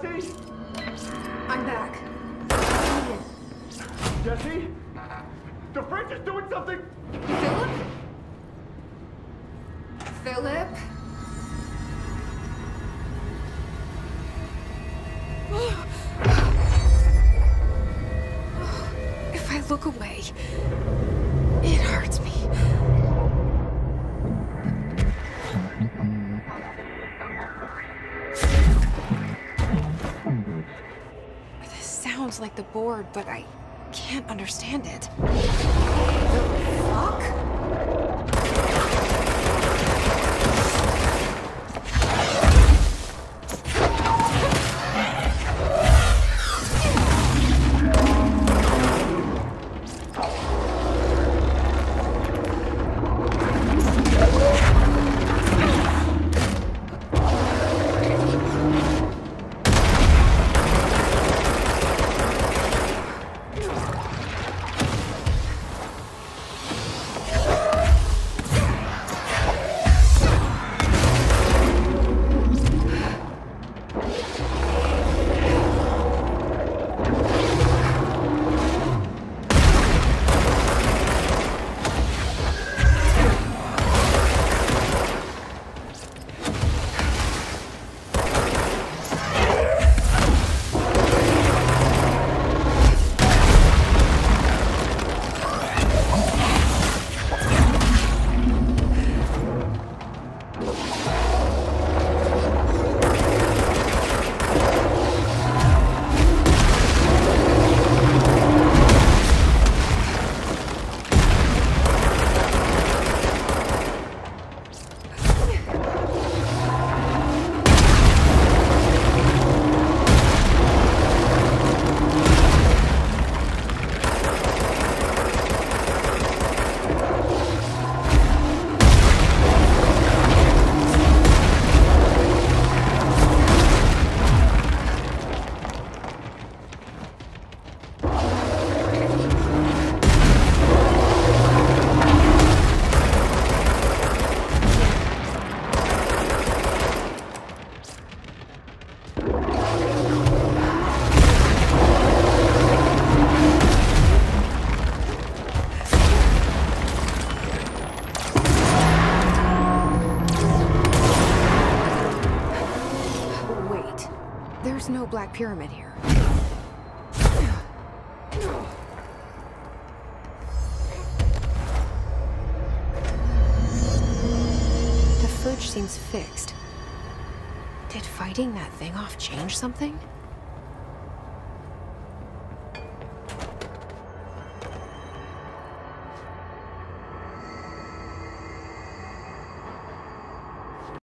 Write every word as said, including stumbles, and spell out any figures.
Jesse? I'm back. Jesse? The French is doing something! Philip? Philip? If I look away, it hurts me. This sounds like the board, but I can't understand it. The fuck? There's no Black Pyramid here. The fridge seems fixed. Did fighting that thing off change something?